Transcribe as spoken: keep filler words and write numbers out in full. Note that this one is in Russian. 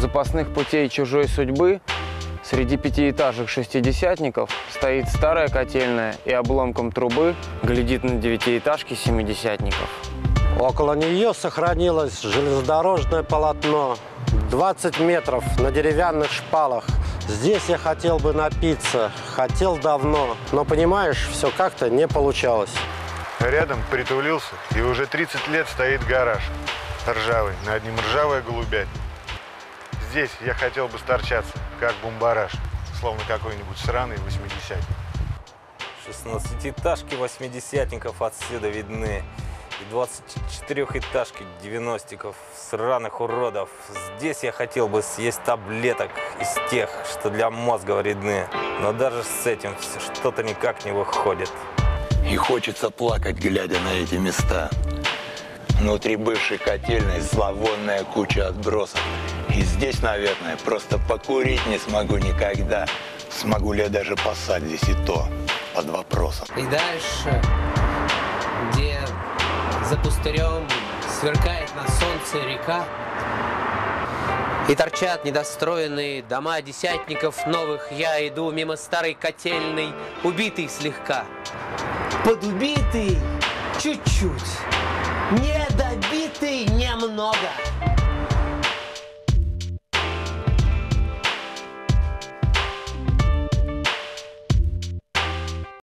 запасных путей чужой судьбы среди пятиэтажек шестидесятников стоит старая котельная и обломком трубы глядит на девятиэтажки семидесятников. Около нее сохранилось железнодорожное полотно, двадцать метров на деревянных шпалах. Здесь я хотел бы напиться, хотел давно, но, понимаешь, все как-то не получалось. Рядом притулился, и уже тридцать лет стоит гараж. Ржавый, над ним ржавая голубятня. Здесь я хотел бы сторчаться, как бумбараш, словно какой-нибудь сраный восьмидесятник. шестнадцатиэтажки восьмидесятников отсюда видны. И двадцатичетырехэтажки девяностиков, сраных уродов. Здесь я хотел бы съесть таблеток из тех, что для мозга вредны. Но даже с этим что-то никак не выходит. И хочется плакать, глядя на эти места. Внутри бывшей котельной зловонная куча отбросов. И здесь, наверное, просто покурить не смогу никогда. Смогу ли я даже поссать здесь и то под вопросом. И дальше, где за пустырем сверкает на солнце река, и торчат недостроенные дома десятников новых, я иду мимо старой котельной, убитый слегка. Подубитый чуть-чуть, недобитый немного.